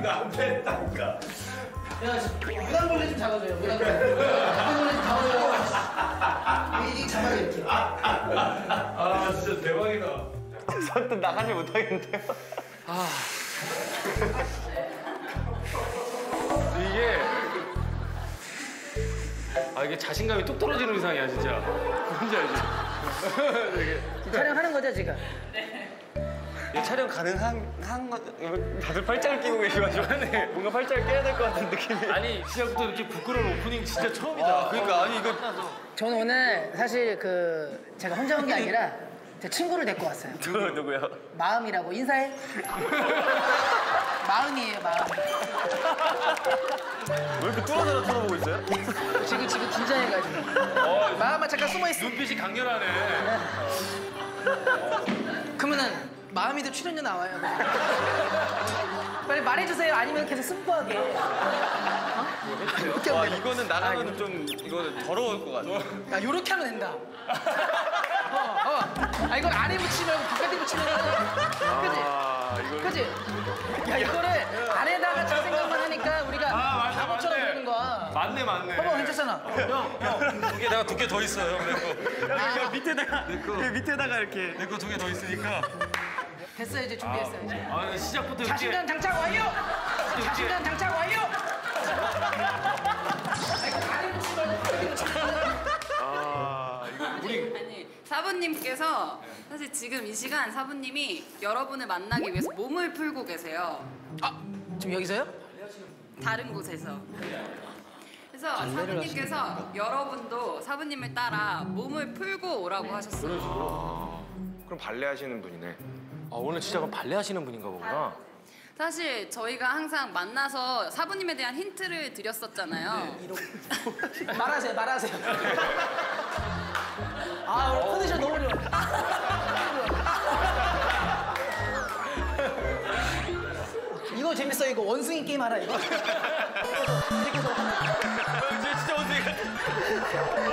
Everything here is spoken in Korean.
안 된다니까. 야, 무당벌레 좀 잡아줘요. 무당벌레 좀 잡아줘요. 이게 잡아야 이렇게. 아 진짜 대박이다. 선뜻 나가지 못하겠는데요? 이게 자신감이 뚝 떨어지는 이상이야 진짜. 뭔지 알지? 촬영하는 거죠 지금? 이 촬영 가능한 거 다들 팔짱을 끼고 계셔가지고 뭔가 팔짱을 깨야 될 것 같은 느낌이. 아니 시작부터 이렇게 부끄러운 오프닝 진짜 처음이다. 그러니까 아니 이거 저는 오늘 사실 제가 혼자 온 게 아니라 제 친구를 데리고 왔어요. 누구요? 마음이라고 인사해. 마음이에요, 마음. 왜 이렇게 뚫어져라 쳐다보고 있어요? 지금 긴장해가지고. 마음아 잠깐 숨어 있어. 눈빛이 강렬하네. 그러면은 마음이도 출연료 나와요. 빨리 말해주세요. 아니면 계속 승부하게. 와 이거는 나가면 좀 이거 더러울 것 같아. 야, 요렇게 하면 된다. 이걸 안에 붙이면 바깥에 붙이면 그지? 그지? 야, 이거를 안에다가 칠 생각만 하니까 우리가 바보처럼 보는 거야. 맞네. 괜찮잖아. 내가 두 개 더 있어요. 그리고 밑에다가 이렇게 내 거 두 개 더 있으니까. 됐어, 이제 준비했어요. 이제. 시작부터 이렇게. 자신감 장착 완료! 자신감 장착 완료! 아니 사부님께서 사실 지금 이 시간 사부님이 여러분을 만나기 위해서 몸을 풀고 계세요. 지금 여기서요? 다른 곳에서. 그래서 사부님께서 여러분도 사부님을 따라 몸을 풀고 오라고 하셨어요. 그럼 발레 하시는 분이네. 오늘 진짜 그럼 발레 하시는 분인가 보구나. 사실 저희가 항상 만나서 사부님에 대한 힌트를 드렸었잖아요. 말하세요. 오늘 컨디션 너무 좋아. 이거 재밌어. 이거 원숭이 게임 하라 이거. 진짜 원숭이 같아.